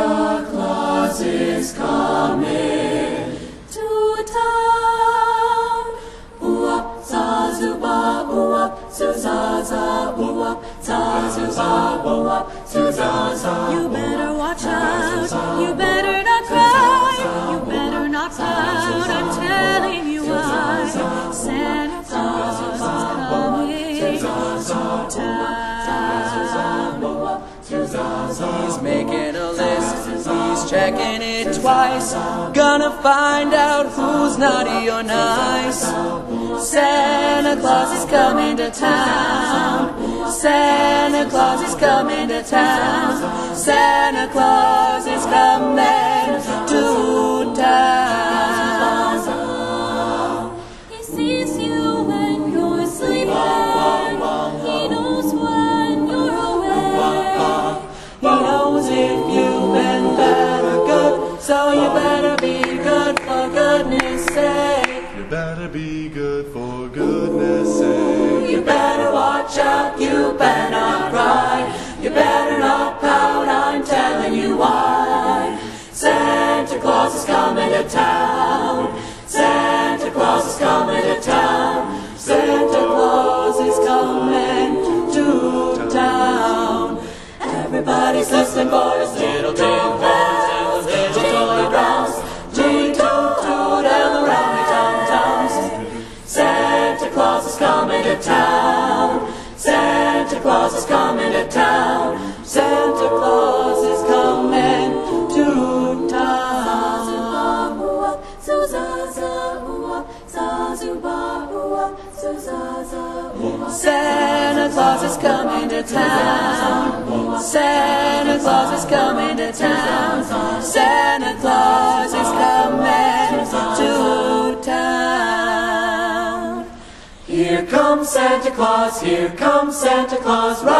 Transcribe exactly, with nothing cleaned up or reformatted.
Santa Claus is coming to town. Ooh-up, za-zoo-ba, ooh-up, zoo-za-za, ooh-up, za-zoo-ba, ooh-up, zoo-za-za. You better watch out, you better not cry, you better not pout, I'm telling you why. Santa Claus is coming to town. He's making a list, he's checking it twice, gonna find out who's naughty or nice. Santa Claus is coming to town. Santa Claus is coming to town. Santa Claus is coming to town. He sees you when you're sleeping, he knows when you're awake. He knows if you've been bad or good, so you better be good for goodness sake. You better be good for goodness sake. You better watch out, you better not cry, you better not pout, I'm telling you why. Santa Claus is coming to town. Santa Claus is coming to town. Santa Claus is coming to town. Everybody's listening for his little tin bells and his little toy drums. Toot toot toot and the rowdy tom toms. Santa Claus is coming to town. Santa Claus is coming to town. Santa Claus is coming to town. Santa Claus is coming to town. Santa Claus is coming to town. Santa Claus is coming to town. Here comes Santa Claus, here comes Santa Claus.